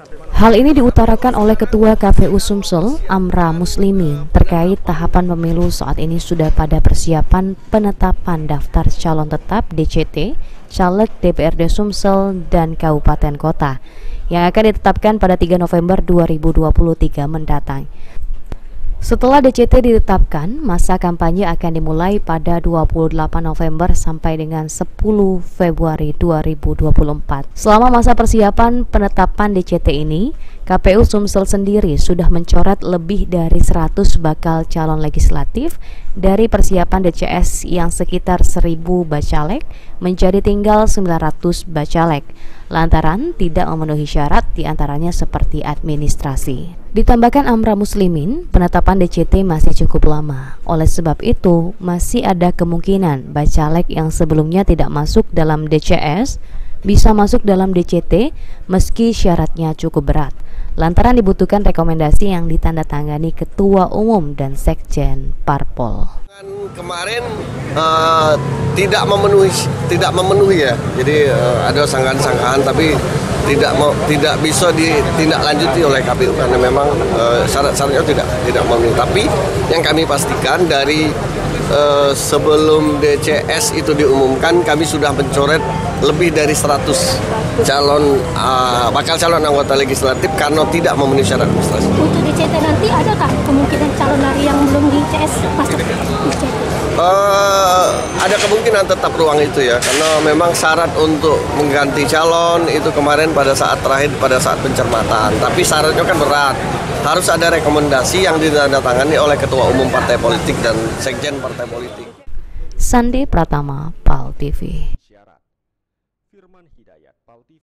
Hal ini diutarakan oleh Ketua KPU Sumsel, Amra Muslimin, terkait tahapan pemilu saat ini sudah pada persiapan penetapan daftar calon tetap DCT, caleg DPRD Sumsel dan Kabupaten Kota yang akan ditetapkan pada 3 November 2023 mendatang. Setelah DCT ditetapkan, masa kampanye akan dimulai pada 28 November sampai dengan 10 Februari 2024. Selama masa persiapan penetapan DCT ini, KPU Sumsel sendiri sudah mencoret lebih dari 100 bakal calon legislatif dari persiapan DCS yang sekitar 1000 bacalek menjadi tinggal 900 bacalek, lantaran tidak memenuhi syarat diantaranya seperti administrasi. Ditambahkan Amra Muslimin, penetapan DCT masih cukup lama. Oleh sebab itu, masih ada kemungkinan bacalek yang sebelumnya tidak masuk dalam DCS bisa masuk dalam DCT meski syaratnya cukup berat, lantaran dibutuhkan rekomendasi yang ditandatangani Ketua Umum dan Sekjen Parpol. Kemarin tidak memenuhi ya, jadi ada sangkaan-sangkaan tapi tidak bisa ditindaklanjuti oleh KPU karena memang syarat-syaratnya tidak memenuhi. Tapi yang kami pastikan dari sebelum DCS itu diumumkan, kami sudah mencoret lebih dari 100 bakal calon anggota legislatif karena tidak memenuhi syarat administrasi. Untuk DCT nanti adakah kemungkinan calon lari yang belum di CS masuk DCT? Ada kemungkinan tetap ruang itu ya, karena memang syarat untuk mengganti calon itu kemarin pada saat terakhir pada saat pencermatan. Tapi syaratnya kan berat, harus ada rekomendasi yang ditandatangani oleh Ketua Umum Partai Politik dan Sekjen Partai Politik. Sandi Pratama, PAL TV.